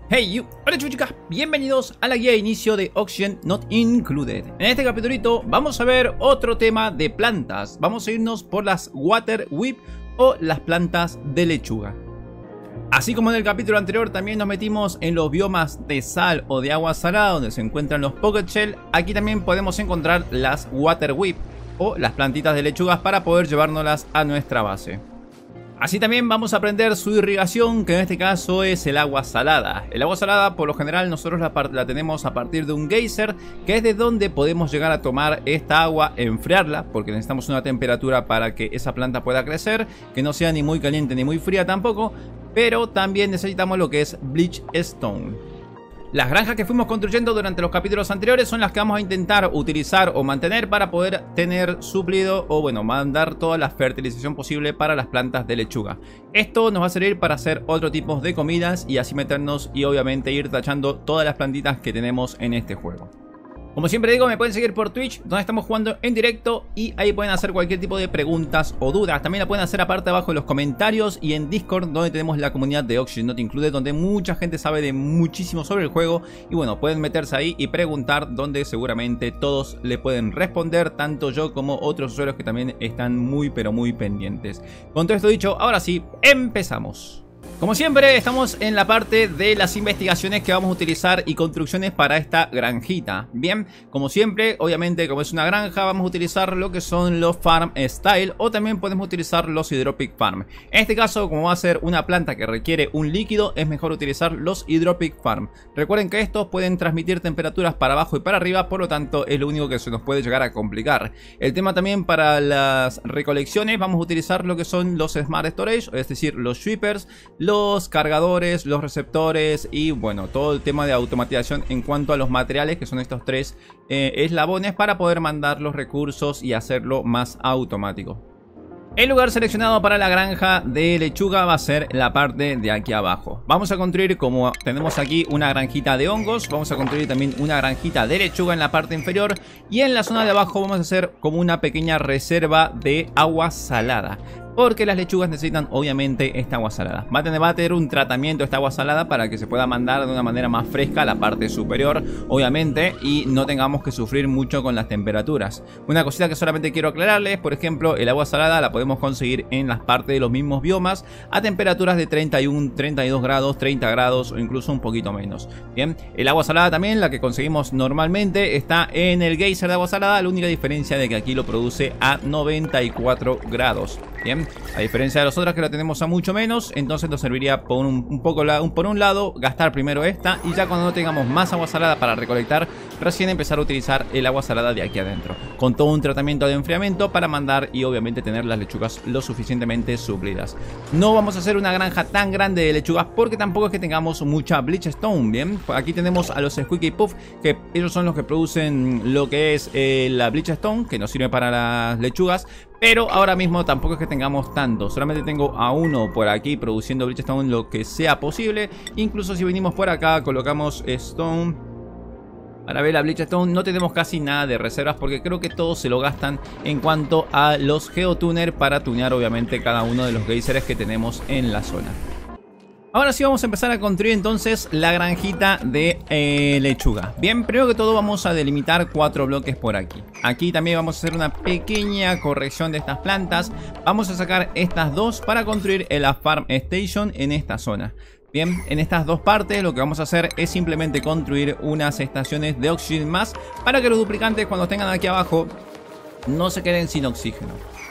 Hey you, hola chicas, bienvenidos a la guía de inicio de Oxygen Not Included. En este capitulito vamos a ver otro tema de plantas. Vamos a irnos por las Water Weed o las plantas de lechuga. Así como en el capítulo anterior también nos metimos en los biomas de sal o de agua salada donde se encuentran los Pocket Shell. Aquí también podemos encontrar las Water Weed o las plantitas de lechugas para poder llevárnoslas a nuestra base. Así también vamos a aprender su irrigación, que en este caso es el agua salada. El agua salada por lo general nosotros la tenemos a partir de un geyser, que es de donde podemos llegar a tomar esta agua, enfriarla, porque necesitamos una temperatura para que esa planta pueda crecer, que no sea ni muy caliente ni muy fría tampoco, pero también necesitamos lo que es Bleach Stone. Las granjas que fuimos construyendo durante los capítulos anteriores son las que vamos a intentar utilizar o mantener para poder tener suplido o bueno, mandar toda la fertilización posible para las plantas de lechuga. Esto nos va a servir para hacer otro tipo de comidas y así meternos y obviamente ir tachando todas las plantitas que tenemos en este juego. Como siempre digo, me pueden seguir por Twitch, donde estamos jugando en directo, y ahí pueden hacer cualquier tipo de preguntas o dudas. También la pueden hacer aparte abajo en los comentarios, y en Discord, donde tenemos la comunidad de Oxygen Not Included, donde mucha gente sabe de muchísimo sobre el juego. Y bueno, pueden meterse ahí y preguntar, donde seguramente todos le pueden responder, tanto yo como otros usuarios que también están muy pero muy pendientes. Con todo esto dicho, ahora sí, empezamos. Como siempre, estamos en la parte de las investigaciones que vamos a utilizar y construcciones para esta granjita. Bien, como siempre, obviamente como es una granja, vamos a utilizar lo que son los Farm Style, o también podemos utilizar los Hydropic Farm. En este caso, como va a ser una planta que requiere un líquido, es mejor utilizar los Hydropic Farm. Recuerden que estos pueden transmitir temperaturas para abajo y para arriba, por lo tanto es lo único que se nos puede llegar a complicar. El tema también para las recolecciones, vamos a utilizar lo que son los Smart Storage, es decir, los Sweepers, los cargadores, los receptores y bueno, todo el tema de automatización en cuanto a los materiales, que son estos tres eslabones para poder mandar los recursos y hacerlo más automático. El lugar seleccionado para la granja de lechuga va a ser la parte de aquí abajo. Vamos a construir, como tenemos aquí una granjita de hongos, vamos a construir también una granjita de lechuga en la parte inferior, y en la zona de abajo vamos a hacer como una pequeña reserva de agua salada, porque las lechugas necesitan obviamente esta agua salada. Va a tener un tratamiento esta agua salada para que se pueda mandar de una manera más fresca a la parte superior, obviamente, y no tengamos que sufrir mucho con las temperaturas. Una cosita que solamente quiero aclararles, por ejemplo, el agua salada la podemos conseguir en las partes de los mismos biomas a temperaturas de 31, 32 grados, 30 grados o incluso un poquito menos. Bien, el agua salada también, la que conseguimos normalmente, está en el geyser de agua salada, la única diferencia de que aquí lo produce a 94 grados. Bien, a diferencia de las otras que la tenemos a mucho menos, entonces nos serviría por un lado gastar primero esta, y ya cuando no tengamos más agua salada para recolectar, recién empezar a utilizar el agua salada de aquí adentro, con todo un tratamiento de enfriamiento para mandar y obviamente tener las lechugas lo suficientemente suplidas. No vamos a hacer una granja tan grande de lechugas porque tampoco es que tengamos mucha Bleach Stone. Bien, aquí tenemos a los Squeaky Puff, que ellos son los que producen lo que es la Bleach Stone, que nos sirve para las lechugas. Pero ahora mismo tampoco es que tengamos tanto, solamente tengo a uno por aquí produciendo Bleach Stone lo que sea posible. Incluso si venimos por acá, colocamos Stone para ver la Bleach Stone, no tenemos casi nada de reservas porque creo que todos se lo gastan en cuanto a los Geotuner para tunear obviamente cada uno de los geysers que tenemos en la zona. Ahora sí vamos a empezar a construir entonces la granjita de lechuga. Bien, primero que todo vamos a delimitar 4 bloques por aquí. Aquí también vamos a hacer una pequeña corrección de estas plantas. Vamos a sacar estas dos para construir la Farm Station en esta zona. Bien, en estas dos partes lo que vamos a hacer es simplemente construir unas estaciones de oxígeno más para que los duplicantes cuando tengan aquí abajo no se queden sin oxígeno.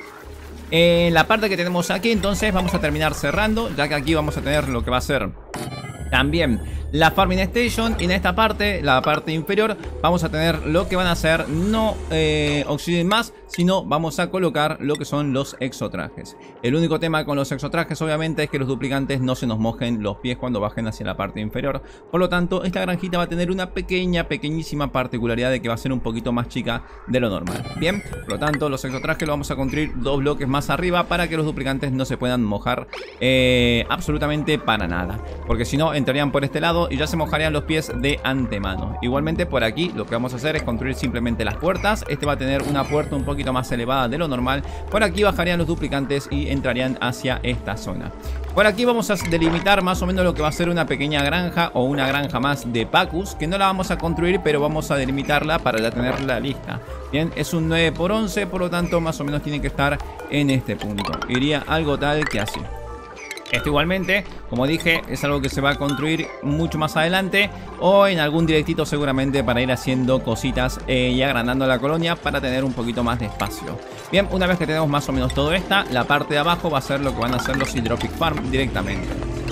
La parte que tenemos aquí entonces vamos a terminar cerrando, ya que aquí vamos a tener lo que va a ser también la Farming Station, y en esta parte, la parte inferior, vamos a tener lo que van a ser no oxígeno más, sino vamos a colocar lo que son los exotrajes. El único tema con los exotrajes obviamente es que los duplicantes no se nos mojen los pies cuando bajen hacia la parte inferior. Por lo tanto, esta granjita va a tener una pequeñísima particularidad de que va a ser un poquito más chica de lo normal. Bien, por lo tanto, los exotrajes lo vamos a construir 2 bloques más arriba para que los duplicantes no se puedan mojar absolutamente para nada, porque si no entrarían por este lado y ya se mojarían los pies de antemano. Igualmente por aquí lo que vamos a hacer es construir simplemente las puertas. Este va a tener una puerta un poquito poquito más elevada de lo normal. Por aquí bajarían los duplicantes y entrarían hacia esta zona. Por aquí vamos a delimitar más o menos lo que va a ser una pequeña granja o una granja más de Pacus, que no la vamos a construir, pero vamos a delimitarla para ya tenerla lista. Bien, es un 9×11, por lo tanto más o menos tiene que estar en este punto. Iría algo tal que así. Esto igualmente, como dije, es algo que se va a construir mucho más adelante o en algún directito seguramente para ir haciendo cositas y agrandando la colonia para tener un poquito más de espacio. Bien, una vez que tenemos más o menos todo esto, la parte de abajo va a ser lo que van a hacer los Hydropic Farm directamente.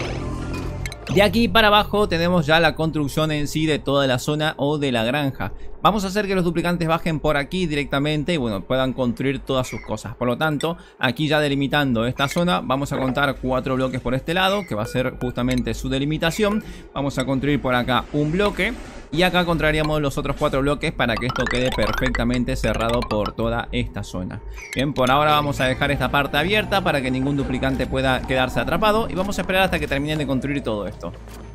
De aquí para abajo tenemos ya la construcción en sí de toda la zona o de la granja. Vamos a hacer que los duplicantes bajen por aquí directamente y bueno, puedan construir todas sus cosas. Por lo tanto, aquí ya delimitando esta zona, vamos a contar 4 bloques por este lado, que va a ser justamente su delimitación. Vamos a construir por acá un bloque y acá contraríamos los otros 4 bloques para que esto quede perfectamente cerrado por toda esta zona. Bien, por ahora vamos a dejar esta parte abierta para que ningún duplicante pueda quedarse atrapado y vamos a esperar hasta que terminen de construir todo esto.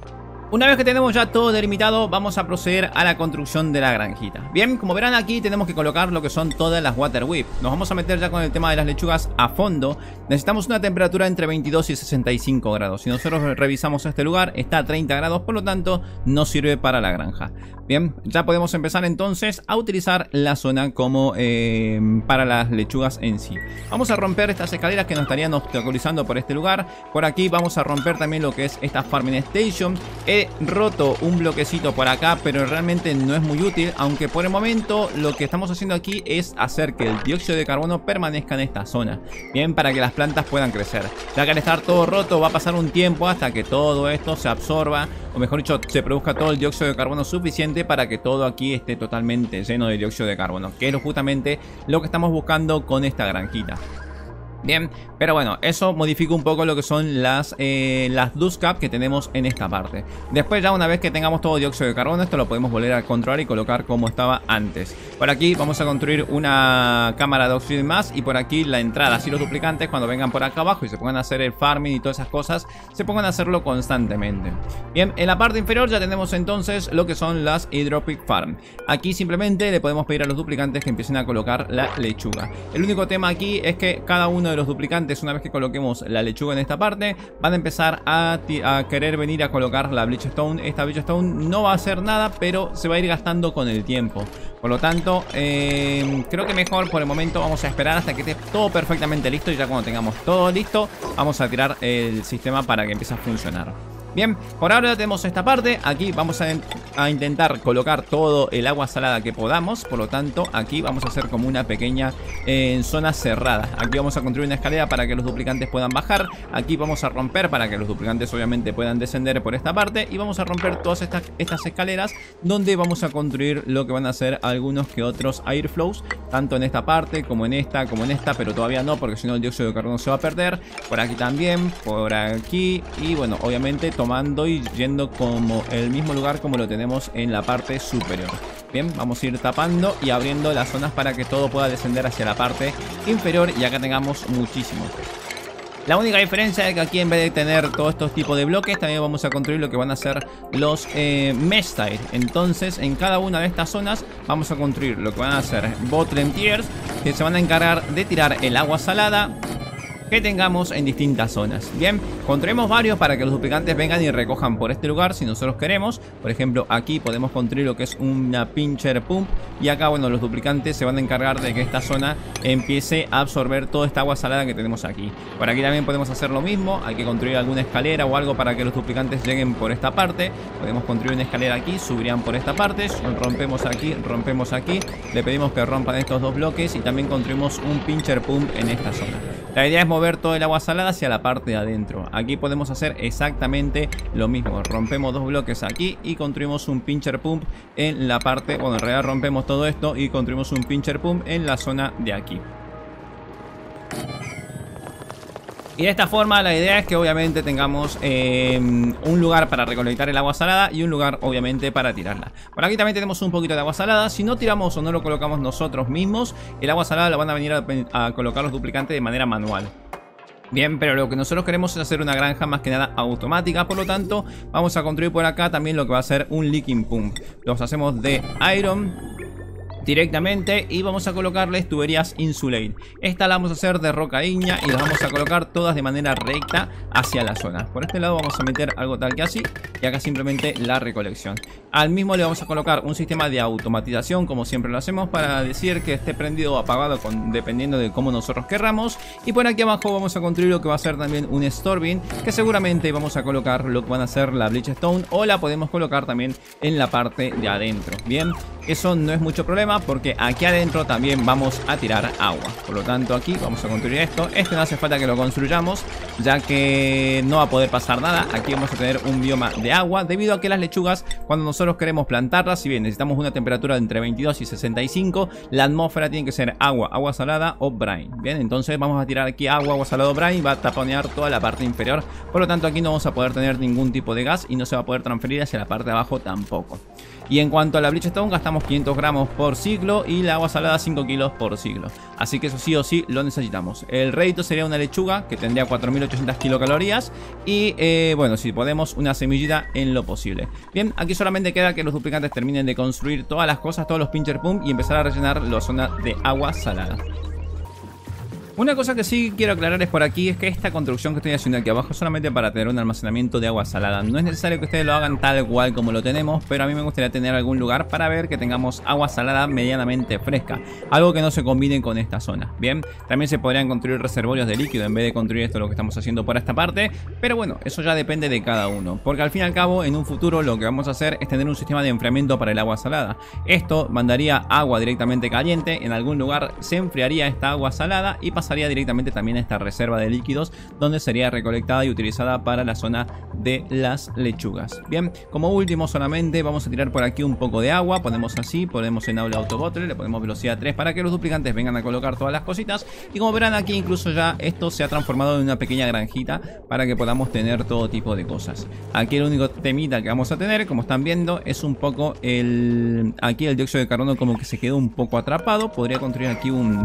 Una vez que tenemos ya todo delimitado, vamos a proceder a la construcción de la granjita. Bien, como verán aquí tenemos que colocar lo que son todas las water whip. Nos vamos a meter ya con el tema de las lechugas a fondo. Necesitamos una temperatura entre 22 y 65 grados. Si nosotros revisamos este lugar, está a 30 grados, por lo tanto no sirve para la granja. Bien, ya podemos empezar entonces a utilizar la zona como para las lechugas en sí. Vamos a romper estas escaleras que nos estarían obstaculizando por este lugar. Por aquí vamos a romper también lo que es esta farming station. He roto un bloquecito por acá, pero realmente no es muy útil, aunque por el momento lo que estamos haciendo aquí es hacer que el dióxido de carbono permanezca en esta zona. Bien, para que las plantas puedan crecer. Ya que al estar todo roto va a pasar un tiempo hasta que todo esto se absorba, o mejor dicho, se produzca todo el dióxido de carbono suficiente para que todo aquí esté totalmente lleno de dióxido de carbono, que es justamente lo que estamos buscando con esta granjita. Bien, pero bueno, eso modifica un poco lo que son las dust cap que tenemos en esta parte. Después ya una vez que tengamos todo dióxido de carbono, esto lo podemos volver a controlar y colocar como estaba antes. Por aquí vamos a construir una cámara de oxígeno más y por aquí la entrada. Así los duplicantes cuando vengan por acá abajo y se pongan a hacer el farming y todas esas cosas, se pongan a hacerlo constantemente. Bien, en la parte inferior ya tenemos entonces lo que son las Hydropic Farm. Aquí simplemente le podemos pedir a los duplicantes que empiecen a colocar la lechuga. El único tema aquí es que cada uno de los duplicantes, una vez que coloquemos la lechuga en esta parte, van a empezar a querer venir a colocar la Bleachstone. Esta Bleachstone no va a hacer nada, pero se va a ir gastando con el tiempo. Por lo tanto, creo que mejor por el momento vamos a esperar hasta que esté todo perfectamente listo. Y ya cuando tengamos todo listo, vamos a tirar el sistema para que empiece a funcionar. Bien, por ahora ya tenemos esta parte. Aquí vamos a intentar colocar todo el agua salada que podamos. Por lo tanto, aquí vamos a hacer como una pequeña zona cerrada. Aquí vamos a construir una escalera para que los duplicantes puedan bajar. Aquí vamos a romper para que los duplicantes obviamente puedan descender por esta parte. Y vamos a romper todas estas escaleras, donde vamos a construir lo que van a ser algunos que otros airflows, tanto en esta parte como en esta, pero todavía no, porque si no el dióxido de carbono se va a perder. Por aquí también, por aquí. Y bueno, obviamente tomando y yendo como el mismo lugar como lo tenemos en la parte superior. Bien, vamos a ir tapando y abriendo las zonas para que todo pueda descender hacia la parte inferior y acá tengamos muchísimo. La única diferencia es que aquí en vez de tener todos estos tipos de bloques, también vamos a construir lo que van a ser los mesh tile. Entonces en cada una de estas zonas vamos a construir lo que van a ser bottom tiers, que se van a encargar de tirar el agua salada que tengamos en distintas zonas. Bien, construimos varios para que los duplicantes vengan y recojan por este lugar si nosotros queremos. Por ejemplo, aquí podemos construir lo que es una pincher pump. Y acá, bueno, los duplicantes se van a encargar de que esta zona empiece a absorber toda esta agua salada que tenemos aquí. Por aquí también podemos hacer lo mismo. Hay que construir alguna escalera o algo para que los duplicantes lleguen por esta parte. Podemos construir una escalera aquí, subirían por esta parte. Rompemos aquí. Le pedimos que rompan estos dos bloques y también construimos un pincher pump en esta zona. La idea es mover todo el agua salada hacia la parte de adentro. Aquí podemos hacer exactamente lo mismo. Rompemos dos bloques aquí y construimos un pincher pump en la parte... Bueno, en realidad rompemos todo esto y construimos un pincher pump en la zona de aquí. Y de esta forma la idea es que obviamente tengamos un lugar para recolectar el agua salada y un lugar obviamente para tirarla. Por aquí también tenemos un poquito de agua salada. Si no tiramos o no lo colocamos nosotros mismos, el agua salada la van a venir a colocar los duplicantes de manera manual. Bien, pero lo que nosotros queremos es hacer una granja más que nada automática. Por lo tanto, vamos a construir por acá también lo que va a ser un leaking pump. Los hacemos de iron, directamente y vamos a colocarles tuberías insulate. Esta la vamos a hacer de roca ígnea y las vamos a colocar todas de manera recta hacia la zona. Por este lado vamos a meter algo tal que así y acá simplemente la recolección. Al mismo le vamos a colocar un sistema de automatización, como siempre lo hacemos, para decir que esté prendido o apagado dependiendo de cómo nosotros querramos. Y por aquí abajo vamos a construir lo que va a ser también un store bin, que seguramente vamos a colocar lo que van a ser la bleach stone, o la podemos colocar también en la parte de adentro. Bien, eso no es mucho problema porque aquí adentro también vamos a tirar agua. Por lo tanto aquí vamos a construir esto. Este no hace falta que lo construyamos, ya que no va a poder pasar nada. Aquí vamos a tener un bioma de agua, debido a que las lechugas, cuando nosotros queremos plantarlas, si bien necesitamos una temperatura de entre 22 y 65, la atmósfera tiene que ser agua, agua salada o brine. Bien, entonces vamos a tirar aquí agua, agua salada o brine, y va a taponear toda la parte inferior. Por lo tanto aquí no vamos a poder tener ningún tipo de gas y no se va a poder transferir hacia la parte de abajo tampoco. Y en cuanto a la bleach stone, gastamos 500 gramos por ciclo y la agua salada 5 kilos por ciclo. Así que eso sí o sí lo necesitamos. El rédito sería una lechuga que tendría 4800 kilocalorías. Y bueno, si podemos, una semillita en lo posible. Bien, aquí solamente queda que los duplicantes terminen de construir todas las cosas, todos los pincher pump, y empezar a rellenar la zona de agua salada. Una cosa que sí quiero aclarar es por aquí, es que esta construcción que estoy haciendo aquí abajo es solamente para tener un almacenamiento de agua salada. No es necesario que ustedes lo hagan tal cual como lo tenemos, pero a mí me gustaría tener algún lugar para ver que tengamos agua salada medianamente fresca, algo que no se combine con esta zona. Bien, también se podrían construir reservorios de líquido en vez de construir esto lo que estamos haciendo por esta parte, pero bueno, eso ya depende de cada uno, porque al fin y al cabo en un futuro lo que vamos a hacer es tener un sistema de enfriamiento para el agua salada. Esto mandaría agua directamente caliente, en algún lugar se enfriaría esta agua salada y pasaría directamente también a esta reserva de líquidos, donde sería recolectada y utilizada para la zona de las lechugas. Bien, como último solamente vamos a tirar por aquí un poco de agua, ponemos así, ponemos en Enable Auto Bottle, le ponemos velocidad 3 para que los duplicantes vengan a colocar todas las cositas. Y como verán aquí, incluso ya esto se ha transformado en una pequeña granjita para que podamos tener todo tipo de cosas. Aquí el único temita que vamos a tener, como están viendo, es un poco aquí el dióxido de carbono como que se quedó un poco atrapado. Podría construir aquí un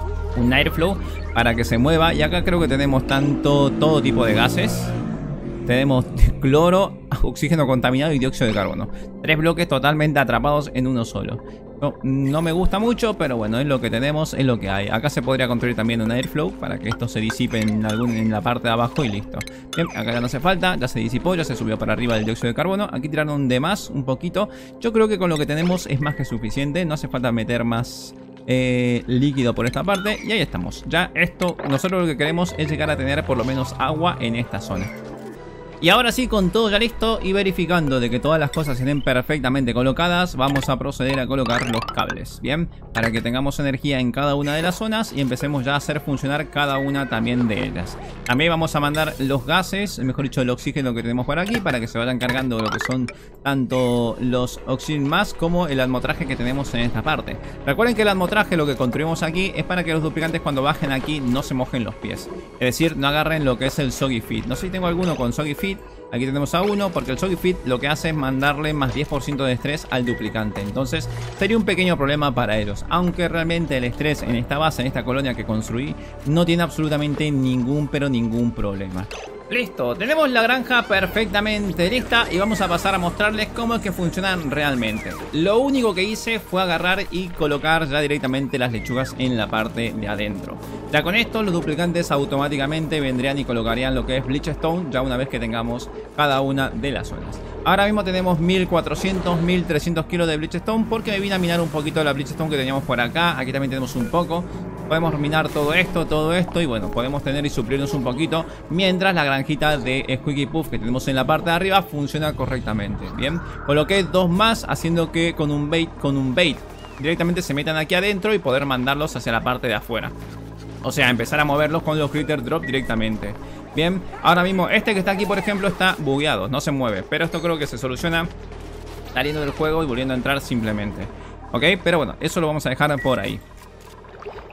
airflow para que se mueva. Y acá creo que tenemos todo tipo de gases. Tenemos cloro, oxígeno contaminado y dióxido de carbono. 3 bloques totalmente atrapados en uno solo. No me gusta mucho, pero bueno, es lo que tenemos, es lo que hay. Acá se podría construir también un airflow para que esto se disipe en la parte de abajo y listo. Bien, acá ya no hace falta, ya se disipó, ya se subió para arriba el dióxido de carbono. Aquí tiraron de más un poquito. Yo creo que con lo que tenemos es más que suficiente. No hace falta meter más líquido por esta parte. Y ahí estamos. Ya esto, nosotros lo que queremos es llegar a tener por lo menos agua en esta zona. Y ahora sí, con todo ya listo y verificando de que todas las cosas estén perfectamente colocadas, vamos a proceder a colocar los cables, bien, para que tengamos energía en cada una de las zonas y empecemos ya a hacer funcionar cada una también de ellas. También vamos a mandar los gases, mejor dicho el oxígeno que tenemos por aquí, para que se vayan cargando lo que son tanto los oxígenos más como el atmotraje que tenemos en esta parte. Recuerden que el atmotraje, lo que construimos aquí, es para que los duplicantes cuando bajen aquí no se mojen los pies, es decir, no agarren lo que es el Soggy Fit. No sé si tengo alguno con Soggy Fit. Aquí tenemos a uno, porque el Soggy Fit lo que hace es mandarle más 10% de estrés al duplicante. Entonces sería un pequeño problema para ellos. Aunque realmente el estrés en esta base, en esta colonia que construí, no tiene absolutamente ningún problema. Listo, tenemos la granja perfectamente lista y vamos a pasar a mostrarles cómo es que funcionan realmente. Lo único que hice fue agarrar y colocar ya directamente las lechugas en la parte de adentro. Ya con esto los duplicantes automáticamente vendrían y colocarían lo que es bleach stone ya una vez que tengamos cada una de las zonas. Ahora mismo tenemos 1400, 1300 kilos de bleach stone porque me vine a minar un poquito de la bleach stone que teníamos por acá. Aquí también tenemos un poco. Podemos minar todo esto y bueno, podemos tener y suplirnos un poquito mientras la granjita de Squeaky Puff que tenemos en la parte de arriba funciona correctamente. Bien, coloqué 2 más haciendo que con un bait directamente se metan aquí adentro y poder mandarlos hacia la parte de afuera. O sea, empezar a moverlos con los critter drop directamente. Bien, ahora mismo este que está aquí por ejemplo está bugueado, no se mueve, pero esto creo que se soluciona saliendo del juego y volviendo a entrar simplemente. Ok, pero bueno, eso lo vamos a dejar por ahí.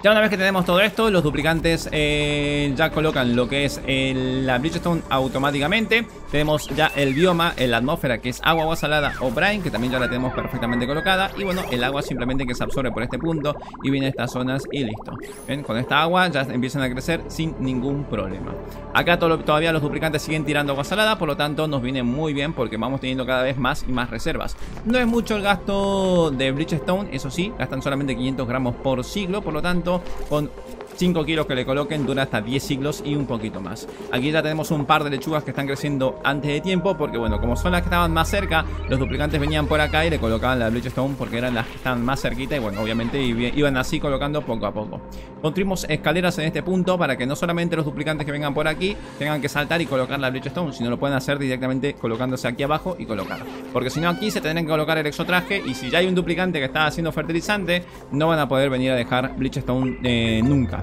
Ya una vez que tenemos todo esto, los duplicantes ya colocan lo que es la Bridgestone automáticamente. Tenemos ya el bioma, la atmósfera, que es agua salada o brine, que también ya la tenemos perfectamente colocada. Y bueno, el agua simplemente que se absorbe por este punto y viene a estas zonas y listo. ¿Ven? Con esta agua ya empiezan a crecer sin ningún problema. Acá todavía los duplicantes siguen tirando agua salada, por lo tanto nos viene muy bien porque vamos teniendo cada vez más y más reservas. No es mucho el gasto de Bridgestone, eso sí, gastan solamente 500 gramos por siglo, por lo tanto con 5 kilos que le coloquen dura hasta 10 siglos y un poquito más. Aquí ya tenemos un par de lechugas que están creciendo antes de tiempo porque bueno, como son las que estaban más cerca, los duplicantes venían por acá y le colocaban la Bridgestone porque eran las que estaban más cerquita y bueno, obviamente iban así colocando poco a poco. Construimos escaleras en este punto para que no solamente los duplicantes que vengan por aquí tengan que saltar y colocar la Bridgestone, sino lo pueden hacer directamente colocándose aquí abajo y colocar. Porque si no aquí se tendrán que colocar el exotraje y si ya hay un duplicante que está haciendo fertilizante, no van a poder venir a dejar Bridgestone nunca.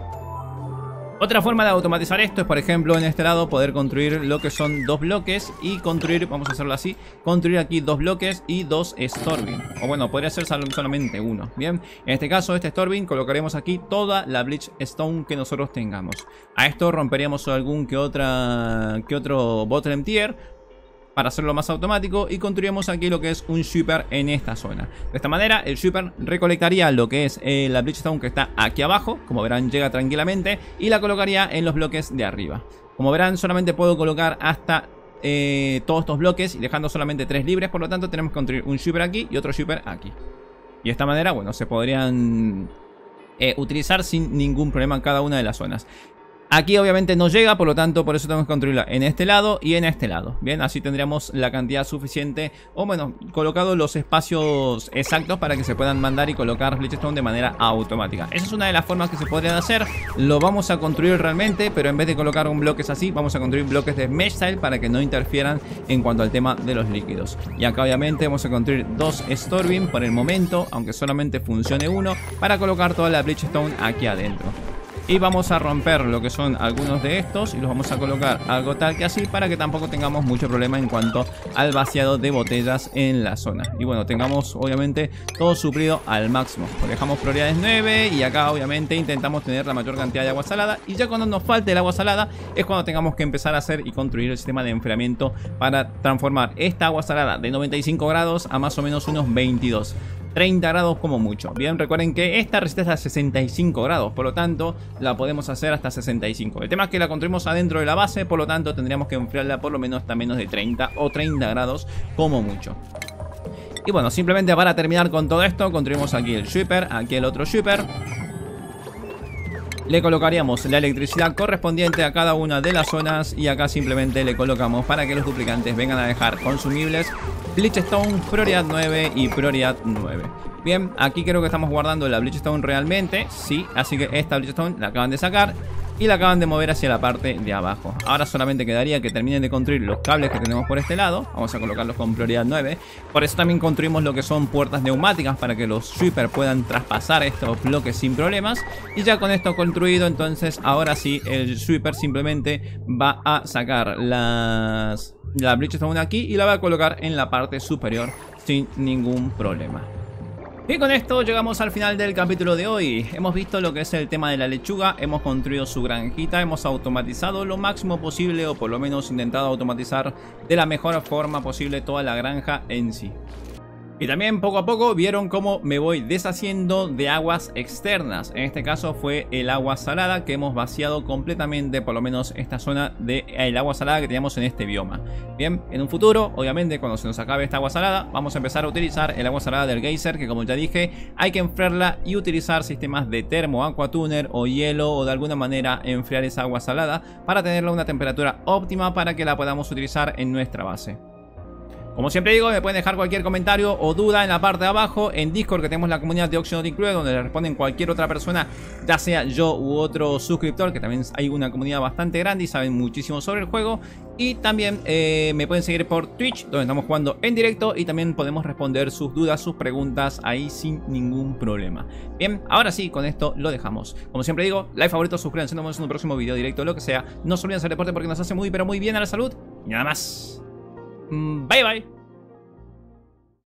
Otra forma de automatizar esto es, por ejemplo, en este lado poder construir lo que son 2 bloques y construir, vamos a hacerlo así, construir aquí 2 bloques y 2 Storvin. O bueno, podría ser solamente uno. Bien, en este caso, este Storvin colocaremos aquí toda la Bridgestone que nosotros tengamos. A esto romperíamos algún que otro bottom tier para hacerlo más automático y construiremos aquí lo que es un shipper en esta zona. De esta manera el shipper recolectaría lo que es la Bridgestone que está aquí abajo, como verán llega tranquilamente, y la colocaría en los bloques de arriba. Como verán solamente puedo colocar hasta todos estos bloques y dejando solamente 3 libres, por lo tanto tenemos que construir un shipper aquí y otro shipper aquí. Y de esta manera, bueno, se podrían utilizar sin ningún problema en cada una de las zonas. Aquí obviamente no llega, por lo tanto por eso tenemos que construirla en este lado y en este lado. Bien, así tendríamos la cantidad suficiente, o bueno, colocado los espacios exactos para que se puedan mandar y colocar Bridgestone de manera automática. Esa es una de las formas que se podrían hacer. Lo vamos a construir realmente, pero en vez de colocar un bloques así, vamos a construir bloques de mesh tile para que no interfieran en cuanto al tema de los líquidos. Y acá obviamente vamos a construir 2 Storvin por el momento, aunque solamente funcione uno, para colocar toda la Bridgestone aquí adentro. Y vamos a romper lo que son algunos de estos y los vamos a colocar algo tal que así para que tampoco tengamos mucho problema en cuanto al vaciado de botellas en la zona. Y bueno, tengamos obviamente todo suplido al máximo. Pues dejamos prioridades 9 y acá obviamente intentamos tener la mayor cantidad de agua salada. Y ya cuando nos falte el agua salada es cuando tengamos que empezar a hacer y construir el sistema de enfriamiento para transformar esta agua salada de 95 grados a más o menos unos 22. 30 grados como mucho. Bien, recuerden que esta resiste hasta 65 grados, por lo tanto la podemos hacer hasta 65. El tema es que la construimos adentro de la base, por lo tanto tendríamos que enfriarla por lo menos hasta menos de 30 o 30 grados como mucho. Y bueno, simplemente para terminar con todo esto, construimos aquí el shipper, aquí el otro shipper. Le colocaríamos la electricidad correspondiente a cada una de las zonas y acá simplemente le colocamos para que los duplicantes vengan a dejar consumibles Bridgestone prioridad 9 y prioridad 9. Bien, aquí creo que estamos guardando la Bridgestone realmente, sí, así que esta Bridgestone la acaban de sacar y la acaban de mover hacia la parte de abajo. Ahora solamente quedaría que terminen de construir los cables que tenemos por este lado. Vamos a colocarlos con prioridad 9. Por eso también construimos lo que son puertas neumáticas para que los sweepers puedan traspasar estos bloques sin problemas. Y ya con esto construido, entonces ahora sí el sweeper simplemente va a sacar la Bridgestone aquí y la va a colocar en la parte superior sin ningún problema. Y con esto llegamos al final del capítulo de hoy. Hemos visto lo que es el tema de la lechuga, hemos construido su granjita, hemos automatizado lo máximo posible, o por lo menos intentado automatizar de la mejor forma posible toda la granja en sí. Y también poco a poco vieron cómo me voy deshaciendo de aguas externas. En este caso fue el agua salada que hemos vaciado completamente, por lo menos esta zona del agua salada que teníamos en este bioma. Bien, en un futuro, obviamente cuando se nos acabe esta agua salada, vamos a empezar a utilizar el agua salada del geyser, que como ya dije, hay que enfriarla y utilizar sistemas de termo, aqua tuner o hielo, o de alguna manera enfriar esa agua salada para tenerla a una temperatura óptima para que la podamos utilizar en nuestra base. Como siempre digo, me pueden dejar cualquier comentario o duda en la parte de abajo. En Discord, que tenemos la comunidad de Oxygen Not Included, donde le responden cualquier otra persona, ya sea yo u otro suscriptor, que también hay una comunidad bastante grande y saben muchísimo sobre el juego. Y también me pueden seguir por Twitch, donde estamos jugando en directo, y también podemos responder sus dudas, sus preguntas ahí sin ningún problema. Bien, ahora sí, con esto lo dejamos. Como siempre digo, like, favorito, suscríbanse, nos vemos en un próximo video directo, lo que sea. No se olviden hacer deporte porque nos hace muy pero muy bien a la salud. Y nada más. Bye bye.